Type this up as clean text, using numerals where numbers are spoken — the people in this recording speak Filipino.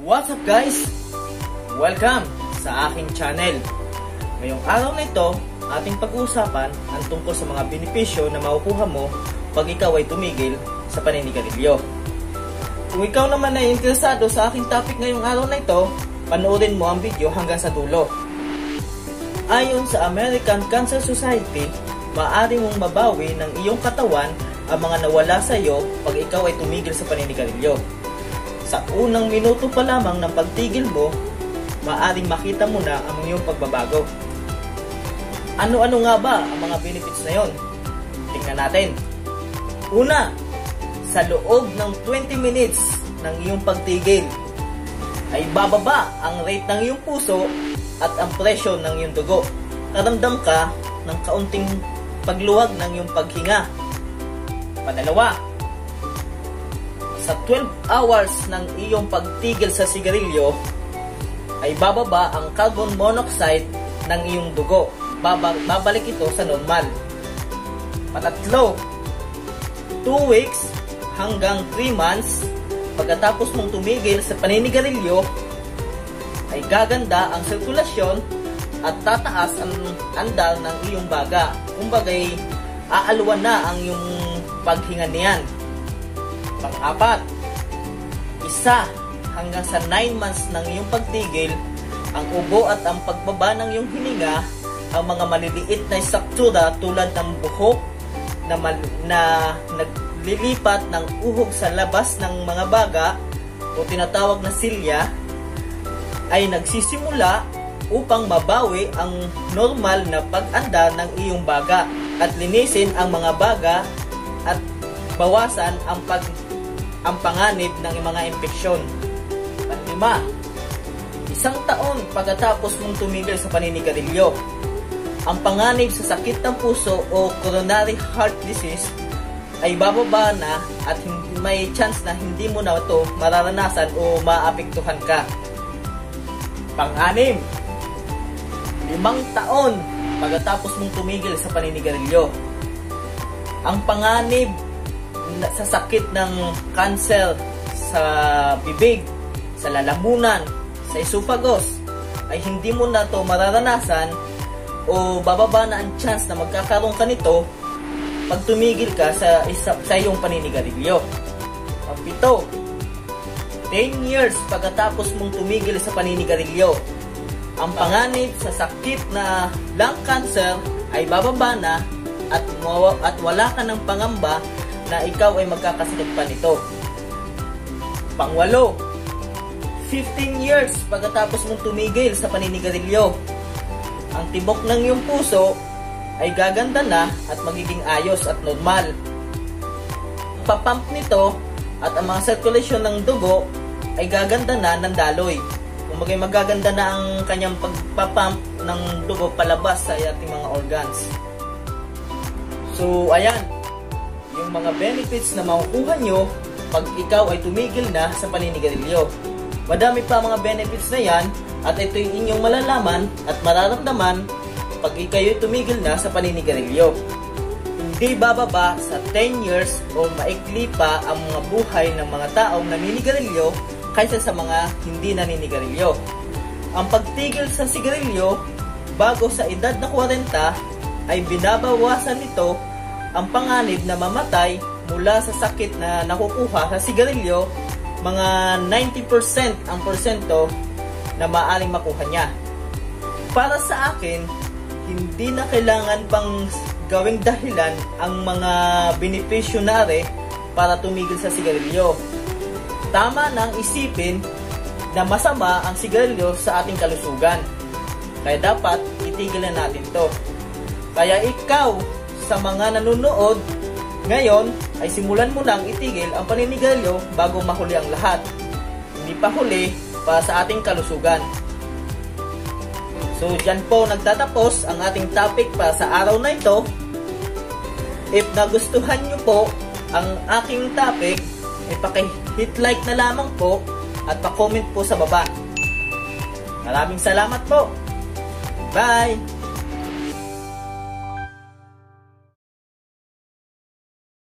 What's up guys? Welcome sa aking channel. Ngayong araw na ito, ating pag-uusapan ang tungkol sa mga benepisyo na makukuha mo pag ikaw ay tumigil sa paninigarilyo. Kung ikaw naman ay interesado sa aking topic ngayong araw na ito, panoorin mo ang video hanggang sa dulo. Ayon sa American Cancer Society, maaari mong mabawi ng iyong katawan ang mga nawala sa iyo pag ikaw ay tumigil sa paninigarilyo. Sa unang minuto pa lamang ng pagtigil mo, maaaring makita mo na ang iyong pagbabago. Ano-ano nga ba ang mga benefits na yon? Tingnan natin. Una, sa loob ng 20 minutes ng iyong pagtigil, ay bababa ang rate ng iyong puso at ang presyo ng iyong dugo. Karamdam ka ng kaunting pagluwag ng iyong paghinga. Pangalawa, sa 12 hours ng iyong pagtigil sa sigarilyo, ay bababa ang carbon monoxide ng iyong dugo. Babalik ito sa normal. Pangatlo, 2 weeks hanggang 3 months pagkatapos mong tumigil sa paninigarilyo, ay gaganda ang sirkulasyon at tataas ang andal ng iyong baga. Kumbagay, aalwan na ang iyong paghinga niyan. Pang-apat, 1 hanggang sa 9 months ng iyong pagtigil, ang ubo at ang pagbaba ng iyong hininga, ang mga maliliit na struktura tulad ng buhok na naglilipat ng uhog sa labas ng mga baga o tinatawag na silya, ay nagsisimula upang mabawi ang normal na pag-andar ng iyong baga at linisin ang mga baga at bawasan ang panganib ng mga impeksyon. Panglima, 1 taon pagkatapos mong tumigil sa paninigarilyo, ang panganib sa sakit ng puso o coronary heart disease ay bababa na at may chance na hindi mo na ito mararanasan o maapektuhan ka. Pang-anim, 5 taon pagkatapos mong tumigil sa paninigarilyo, ang panganib sa sakit ng cancer sa bibig, sa lalamunan, sa esophagus ay hindi mo na ito mararanasan o bababa na ang chance na magkakaroon ka nito pag tumigil ka sa iyong paninigarilyo. Pang-7, 10 years pagkatapos mong tumigil sa paninigarilyo, ang panganib sa sakit na lung cancer ay bababa na at wala ka ng pangamba na ikaw ay magkakasakit pa nito. Pang-8, 15 years pagkatapos mong tumigil sa paninigarilyo, ang tibok ng iyong puso ay gaganda na at magiging ayos at normal. Papump nito at ang mga circulation ng dugo ay gaganda na ng daloy. Kumbaga magaganda na ang kanyang pagpapump ng dugo palabas sa ating mga organs. So ayan, yung mga benefits na makukuha nyo pag ikaw ay tumigil na sa paninigarilyo. Madami pa mga benefits na yan at ito yung inyong malalaman at mararamdaman pag ikaw ay tumigil na sa paninigarilyo. Hindi bababa sa 10 years o maikli pa ang mga buhay ng mga taong naninigarilyo kaysa sa mga hindi naninigarilyo. Ang pagtigil sa sigarilyo bago sa edad na 40 ay binabawasan nito ang panganib na mamatay mula sa sakit na nakukuha sa sigarilyo. Mga 90% ang porsyento na maaaring makuha niya. Para sa akin, hindi na kailangan pang gawing dahilan ang mga beneficiary para tumigil sa sigarilyo. Tama nang isipin na masama ang sigarilyo sa ating kalusugan. Kaya dapat itigil na natin to. Kaya ikaw, sa mga nanonood ngayon, ay simulan mo lang itigil ang paninigarilyo bago mahuli ang lahat. Hindi pa huli para sa ating kalusugan. So dyan po nagtatapos ang ating topic para sa araw na ito. If nagustuhan nyo po ang aking topic, ay paki-hit like na lamang po at pa-comment po sa baba. Maraming salamat po. Bye!